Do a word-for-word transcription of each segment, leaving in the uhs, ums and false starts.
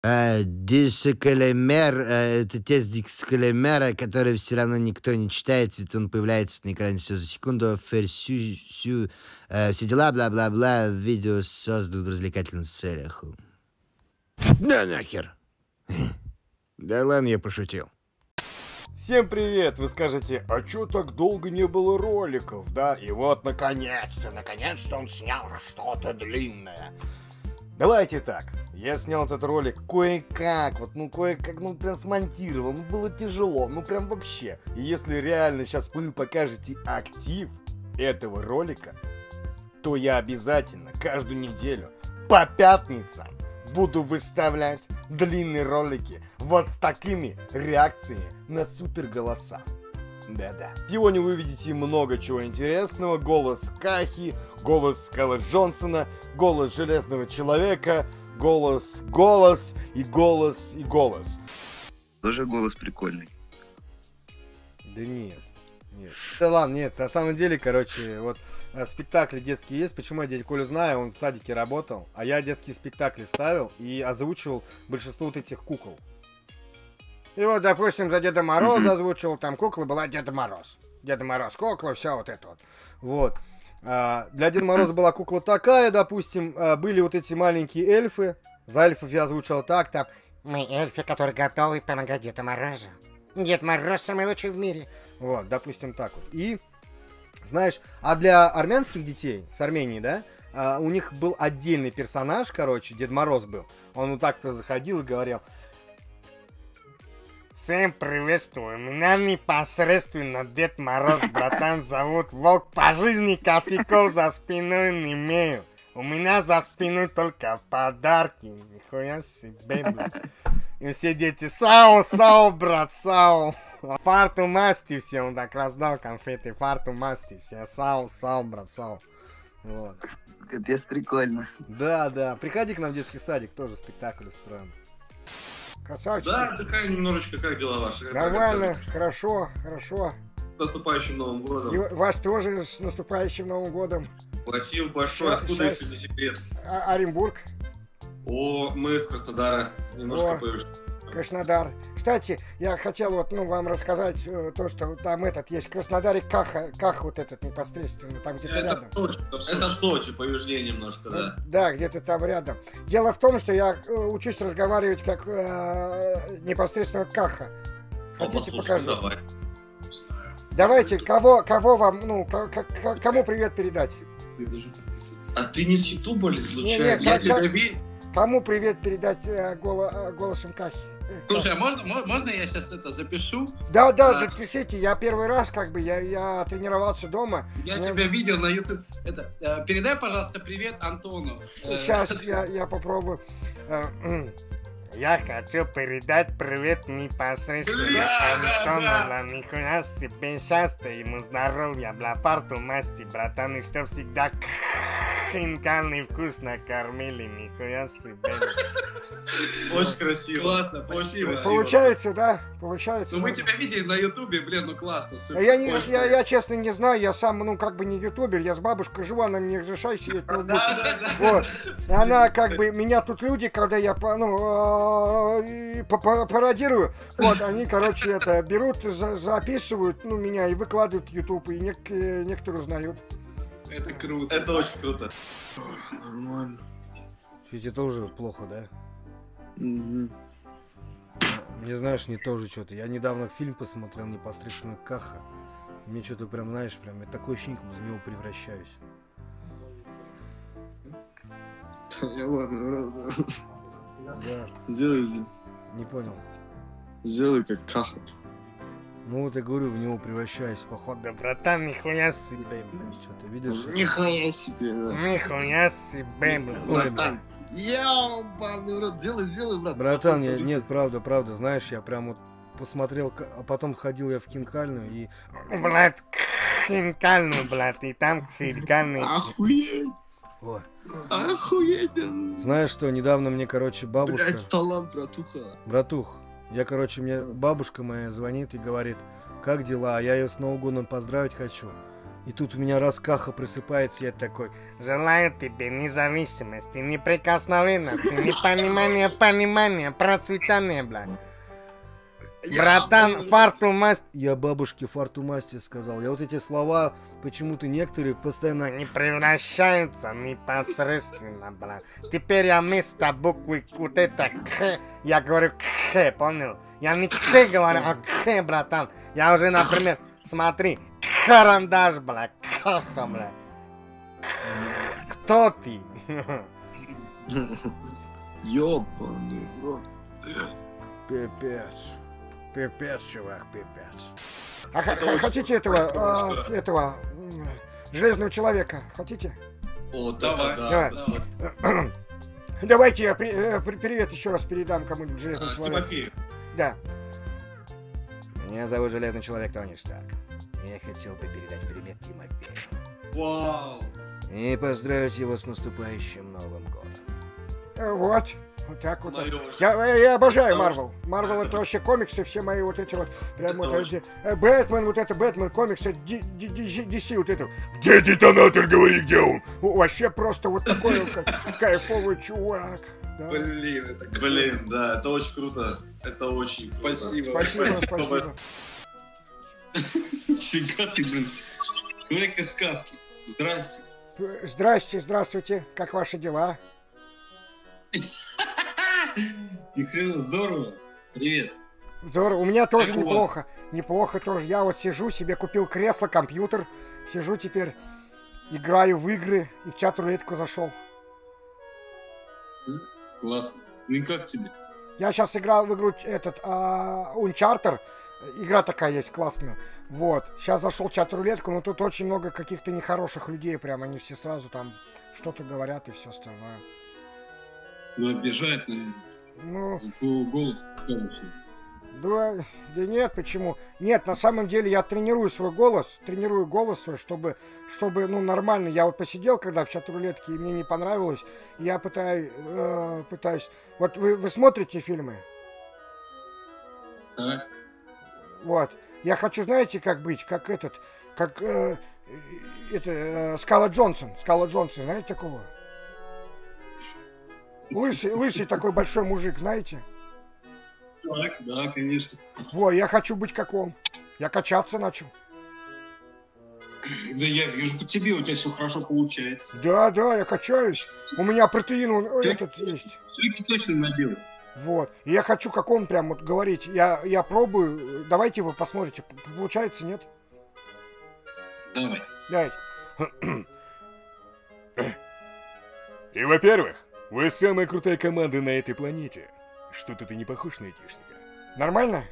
Э, дисклеймер, э, это текст дисклеймера, который все равно никто не читает, ведь он появляется на экране всего за секунду. Ферсю, сю, э, все дела, бла-бла-бла, видео создан в развлекательных целях. Да нахер. Да ладно, я пошутил. Всем привет! Вы скажете, а чё так долго не было роликов, да? И вот наконец-то, наконец-то он снял что-то длинное. Давайте так, я снял этот ролик кое-как, вот ну кое-как, ну прям смонтировал, ну было тяжело, ну прям вообще. И если реально сейчас вы покажете актив этого ролика, то я обязательно каждую неделю по пятницам буду выставлять длинные ролики вот с такими реакциями на супер голоса. Да-да. Сегодня вы увидите много чего интересного. Голос Кахи, голос Скала Джонсона, голос Железного Человека, голос Голос и голос и голос. Тоже голос прикольный. Да нет. Нет. Да ладно, нет, на самом деле, короче, вот э, спектакли детские есть. Почему я дядю Колю знаю, он в садике работал, а я детские спектакли ставил и озвучивал большинство вот этих кукол. И вот, допустим, за Деда Мороза mm-hmm. озвучивал, там кукла была Деда Мороз. Деда Мороз, кукла, все вот это вот. Вот. А, для Деда Мороза была кукла такая, допустим, а, были вот эти маленькие эльфы. За эльфов я озвучивал так, там. Мы эльфы, которые готовы помогать Деду Морозу. Дед Мороз самый лучший в мире. Вот, допустим, так вот. И, знаешь, а для армянских детей, с Армении, да, а, у них был отдельный персонаж, короче, Дед Мороз был. Он вот так-то заходил и говорил: всем приветствую, меня непосредственно Дед Мороз, братан, зовут Волк, по жизни косяков за спиной не имею. У меня за спиной только подарки, нихуя себе, блядь. И все дети: сау, сау, брат, сау. Фарту масти все, он так раздал конфеты, фарту масти все, сау, сау, брат, сау. Вот. Капец, прикольно. Да, да, приходи к нам в детский садик, тоже спектакль устроим. Красавчик. Да, отдыхай немножечко, как дела ваши? Нормально, хорошо, хорошо. С наступающим Новым годом. И вас тоже с наступающим Новым годом. Спасибо большое. Ща, Откуда, щас. если не секрет? А Оренбург. О, мы из Краснодара. Немножко О. поюж. Краснодар. Кстати, я хотел вот, ну, вам рассказать э, то, что там этот есть в Краснодаре Каха, Ках вот этот непосредственно, там где-то Это рядом. Сочи, это Сочи, по южнее немножко, да. Да, где-то там рядом. Дело в том, что я э, учусь разговаривать как э, непосредственно Каха. Хотите, О, покажу? Давай. Давайте, кого, кого вам, ну, к- к- кому привет передать? А ты не с Ютуба ли случайно? Не, не, Я как- тебя как- видел. Кому привет передать э, голо- э, голосом Кахи? Э, Слушай, а можно, мо- можно я сейчас это запишу? Да, да, А. запишите. Я первый раз, как бы, я, я тренировался дома. Я Мне- тебя видел на YouTube. Это, э, передай, пожалуйста, привет Антону. Э, Сейчас я, я попробую. Э, м. Я хочу передать привет непосредственно Да, да, Антону. да. Бля, нихуя себе счастья, ему здоровья, бля, фарту масти, братан, и что всегда хинкальный вкусно кормили, нихуя себе. Очень красиво. Классно, Очень спасибо. красиво. Получается, да? Получается. Ну мы нормально. тебя видели на Ютубе, блин, ну классно, супер. А Я, не, Очень я, я честно не знаю, я сам, ну, как бы не ютубер, я с бабушкой живу, она мне разрешает сидеть в ноутбуке. Да, да, да. Вот. Она как бы, меня тут люди, когда я по- ну, э, и по- по- пародирую, вот, они, короче, это берут, за- записывают, ну, меня и выкладывают в YouTube, и нек- э, некоторые узнают. Это круто. Это очень круто. Нормально. Чуть это уже плохо, да? Мгм. Мне, знаешь, не тоже что-то. Я недавно фильм посмотрел непосредственно Каха. Мне что-то прям, знаешь, прям, я такой ощущение, как в него превращаюсь. Я ладно, ладно. Да, Сделай, сделай. не понял. Сделай как Каха. Ну вот я говорю, в него превращаюсь, походу. Да, братан, нихуя себе, блядь, что ты видишь? Нихуя себе, да. Нихуя себе, блядь. Ой, блядь. Братан. Ёбаный рот, сделай, сделай, брат. Братан, я- Пожалуйста, нет, правда, правда, знаешь, я прям вот посмотрел, к- а потом ходил я в кинкальную и... Блядь, кинкальную, блядь, и там кинкальный... Охуеть, Ой. охуеть. Знаешь что, недавно мне, короче, бабушка... Блять, талант, братуха. Братух, я, короче, мне бабушка моя звонит и говорит, как дела? А я ее с Новым годом поздравить хочу. И тут у меня раскаха просыпается, я такой: желаю тебе независимости, неприкосновенности, непонимания, понимания, процветания, блядь. Братан, фарту масть. Я бабушке фарту масти сказал. Я вот эти слова почему-то некоторые постоянно не превращаются непосредственно, блядь. Теперь я вместо буквы вот это К, я говорю К, понял? Я не К говорю, а К, братан. Я уже, например, смотри, карандаш, блядь, каха, блядь. Кто ты? Ёбаный в рот. Пипец. Пипец, чувак, пипец. А х- хотите этого, а, этого м, железного человека? Хотите? О, Давай. да, да. Давай. да. Давайте я при- э, при- привет еще раз передам кому-нибудь железному А, человеку. Тимофею. Да. Меня зовут Железный Человек Тони Старк. Я хотел бы передать привет Тимофею. Вау. И поздравить его с наступающим Новым годом. Вот. Вот так вот. Маёш. Я, я обожаю Потому Марвел. Марвел это вообще комиксы, все мои вот эти вот. Прям вот точно. эти, э, Бэтмен, вот это Бэтмен, комиксы, Ди- Ди- Ди- ди си, вот это. Где детонатор, говори, где он? О, вообще просто вот такой вот как кайфовый чувак. Да. Блин, это Блин, да, это очень круто. Это очень круто. Спасибо. Спасибо, спасибо. Фига ты, блин. Человек из сказки. Здрасте. Здрасте, здравствуйте. Как ваши дела? Ни хрена, здорово. Привет. Здорово. У меня тоже Как у вас? неплохо. Неплохо тоже. Я вот сижу, себе купил кресло, компьютер. Сижу теперь, играю в игры и в чат-рулетку зашел. Классно. Ну и как тебе? Я сейчас играл в игру этот а, Uncharted. Игра такая есть классная. Вот. Сейчас зашел в чат-рулетку, но тут очень много каких-то нехороших людей. Прям они все сразу там что-то говорят и все остальное. Ну, обижает, наверное. Ну, За твой голос, конечно. да, да нет, почему? Нет, на самом деле я тренирую свой голос, тренирую голос свой, чтобы, чтобы, ну, нормально. Я вот посидел, когда в чат-рулетке, и мне не понравилось. И я пытаюсь, э, пытаюсь... Вот вы, вы смотрите фильмы? Так. Вот. Я хочу, знаете, как быть? Как этот, как, э, это, э, Скала Джонсон. Скала Джонсон, знаете такого? Лысый, лысый такой большой мужик, знаете? Так, да, конечно. Во, я хочу быть как он. Я качаться начал. Да я вижу по тебе, у тебя все хорошо получается. Да, да, я качаюсь. У меня протеин он, Ты- этот есть. Слики точно набил. Вот. И я хочу, как он прям вот говорить. Я, я пробую. Давайте вы посмотрите. П- Получается, нет? Давай. Давайте. И, во-первых, вы самая крутая команда на этой планете. Что-то ты не похож на айтишника. Нормально?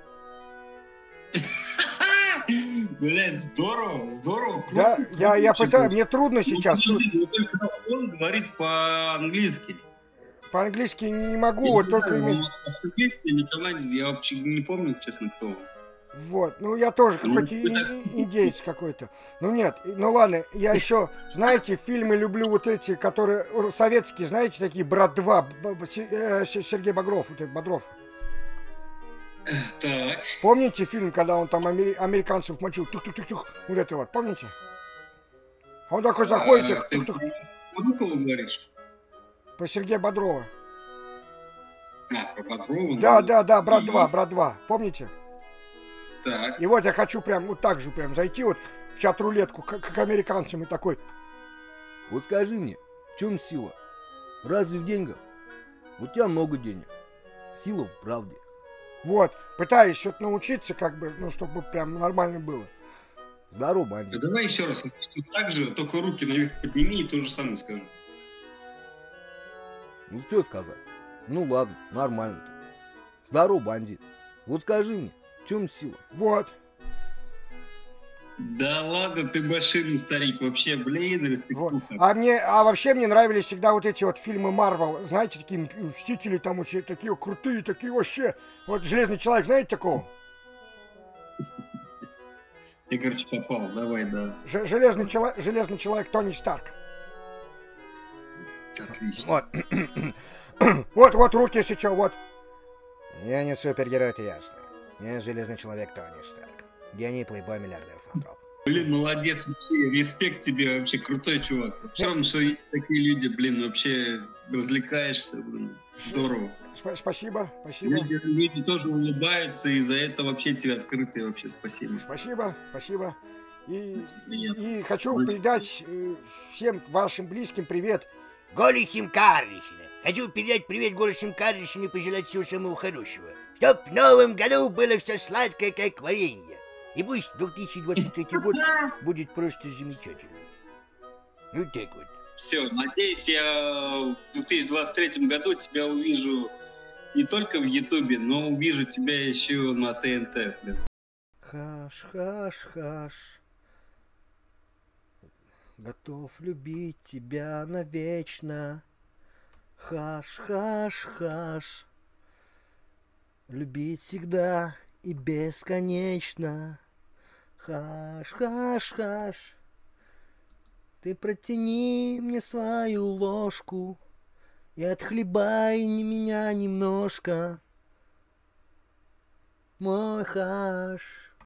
Блять, здорово, здорово, круто. Да, круто, я, я очень пытаюсь. круто. Мне трудно Ну, сейчас. подожди, ну только он говорит по-английски. По-английски не могу, вот только именно. именно. Австралийцы или канадец, я вообще не помню, честно, кто он. Вот, ну я тоже Ну, какой-то вы так- и- и- индеец какой-то. Ну нет, и- ну ладно, я еще, знаете, фильмы люблю вот эти, которые р- советские, знаете, такие «Брат два», Б- Б- Се- э, Се- Сергей Багров, вот этот Бодров. Так. Помните фильм, когда он там амери- американцев мочил? Тух-тух-тух-тух, вот это вот, помните? А он такой заходит, А, их ты тух-тух, про Внукова говоришь? по Сергея Бодрова. А, про Бодрова? Да, ну, да, да, «Брат ага. два», «Брат два», помните? Так. И вот я хочу прям вот так же прям зайти вот в чат-рулетку, как, как американцам, и такой: Вот скажи мне, в чем сила? Разве в деньгах? У тебя много денег. Сила в правде. вот, пытаюсь что-то научиться, как бы, ну, чтобы прям нормально было. Здорово, Да бандит. давай еще раз. Вот так же, только руки наверх подними и то же самое скажи. Ну что сказать? Ну ладно, нормально-то. Здорово, бандит. Вот скажи мне, в чем сила? Вот. Да ладно, ты машинный старик. Вообще, блин, Вот. респектуха. А мне, а вообще мне нравились всегда вот эти вот фильмы Марвел, знаете, такие м- мстители там очень такие крутые, такие вообще. Вот Железный Человек, знаете такого? Ты, короче, попал. Давай, да. Ж- Железный, чело- Железный Человек Тони Старк. Отлично. Вот. вот, вот руки, если что, вот. Я не супергерой, это ясно. Я Железный Человек Тони Старк. Гений, плейбой, миллиардер, фантроп. Блин, молодец, вообще, респект тебе, вообще крутой чувак. Все что есть такие люди, блин, вообще развлекаешься, блин, здорово. Сп- спасибо, спасибо. Люди, люди тоже улыбаются, и за это вообще тебе открытые вообще спасибо. Спасибо, спасибо. И, Нет. и хочу передать э, всем вашим близким привет Голихим Карлишине. Хочу передать привет Голихим Карлишине и пожелать всего самого хорошего. Чтоб в новом году было все сладкое, как варенье. И пусть две тысячи двадцать третий год будет просто замечательный. Вот так вот. Все, надеюсь, я в две тысячи двадцать третьем году тебя увижу не только в Ютубе, но увижу тебя еще на ТНТ. Блин. Хаш, хаш, хаш. Готов любить тебя навечно. Хаш, хаш, хаш. Любить всегда и бесконечно. Хаш, хаш, хаш. Ты протяни мне свою ложку и отхлебай не меня немножко. Мой хаш.